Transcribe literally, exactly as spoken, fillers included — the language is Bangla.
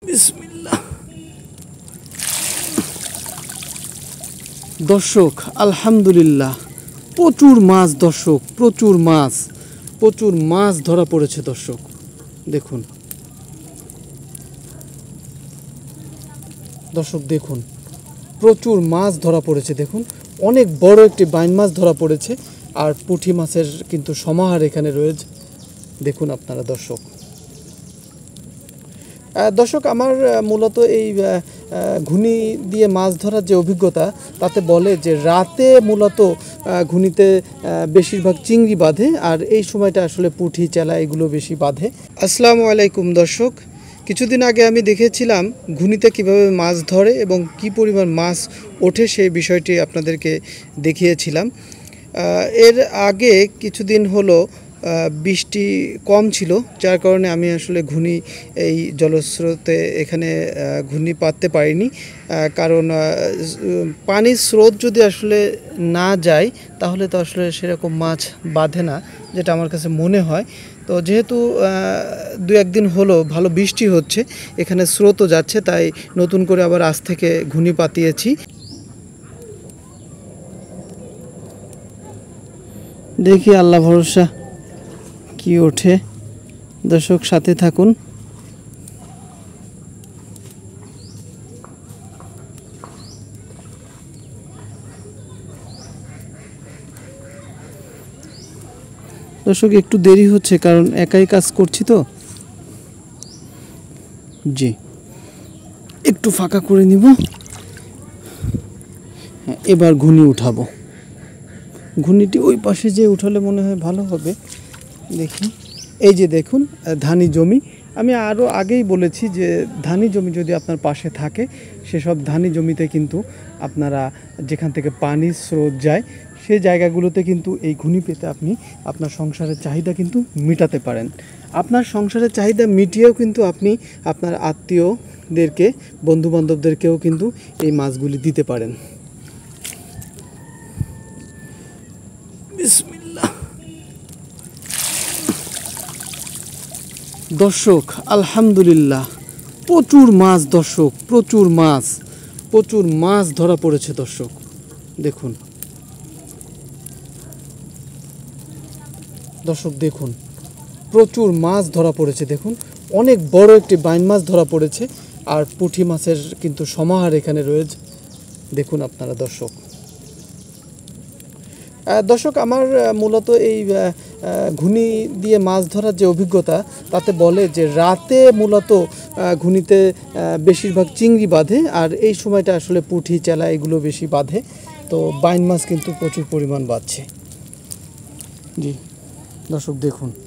বিসমিল্লাহ। দর্শক আলহামদুলিল্লাহ প্রচুর মাছ, দর্শক প্রচুর মাছ প্রচুর মাছ ধরা পড়েছে। দর্শক দেখুন, দর্শক দেখুন প্রচুর মাছ ধরা পড়েছে। দেখুন অনেক বড় একটি বাইন মাছ ধরা পড়েছে, আর পুঁটি মাছের কিন্তু সমাহার এখানে রয়েছে। দেখুন আপনারা দর্শক। দর্শক আমার মূলত এই ঘুনি দিয়ে মাছ ধরার যে অভিজ্ঞতা, তাতে বলে যে রাতে মূলত ঘুনিতে বেশিরভাগ চিংড়ি বাঁধে, আর এই সময়টা আসলে পুঁটি, চেলা এগুলো বেশি বাঁধে। আসসালামু আলাইকুম দর্শক, কিছুদিন আগে আমি দেখেছিলাম ঘুনিতে কিভাবে মাছ ধরে এবং কি পরিমাণ মাছ ওঠে, সেই বিষয়টি আপনাদেরকে দেখিয়েছিলাম। এর আগে কিছুদিন হলো বৃষ্টি কম ছিল, যার কারণে আমি আসলে ঘুনি এই জলস্রোতে এখানে ঘুনি পাততে পারিনি। কারণ পানির স্রোত যদি আসলে না যায় তাহলে তো আসলে সেরকম মাছ বাঁধে না, যেটা আমার কাছে মনে হয়। তো যেহেতু দু একদিন হলো ভালো বৃষ্টি হচ্ছে, এখানে স্রোতও যাচ্ছে, তাই নতুন করে আবার আজ থেকে ঘুনি পাতিয়েছি। দেখি আল্লাহ ভরসা কি ওঠে। দর্শক সাথে থাকুন। দর্শক একটু দেরি হচ্ছে, কারণ একাই কাজ করছি তো। জি, একটু ফাঁকা করে নিব। হ্যাঁ, এবার ঘুনি উঠাবো। ঘুনিটি ওই পাশে যে উঠালে মনে হয় ভালো হবে। দেখি, এই যে দেখুন ধানি জমি। আমি আরও আগেই বলেছি যে ধানি জমি যদি আপনার পাশে থাকে, সেসব ধানি জমিতে কিন্তু আপনারা যেখান থেকে পানির স্রোত যায়, সেই জায়গাগুলোতে কিন্তু এই ঘুনি পেতে আপনি আপনার সংসারের চাহিদা কিন্তু মেটাতে পারেন। আপনার সংসারের চাহিদা মিটিয়েও কিন্তু আপনি আপনার আত্মীয়দেরকে, বন্ধুবান্ধবদেরকেও কিন্তু এই মাছগুলি দিতে পারেন। বিসমিল্লাহ। দর্শক আলহামদুলিল্লাহ প্রচুর মাছ, দর্শক প্রচুর মাছ প্রচুর মাছ ধরা পড়েছে। দর্শক দেখুন, দর্শক দেখুন প্রচুর মাছ ধরা পড়েছে। দেখুন অনেক বড় একটি বাইন মাছ ধরা পড়েছে, আর পুঁটি মাছের কিন্তু সমাহার এখানে রয়েছে। দেখুন আপনারা দর্শক। দর্শক আমার মূলত এই ঘুনি দিয়ে মাছ ধরার যে অভিজ্ঞতা, তাতে বলে যে রাতে মূলত ঘুনিতে বেশিরভাগ চিংড়ি বাঁধে, আর এই সময়টা আসলে পুঁটি, চেলা এগুলো বেশি বাঁধে। তো বাইন মাছ কিন্তু প্রচুর পরিমাণ বাঁধছে। জি দর্শক দেখুন।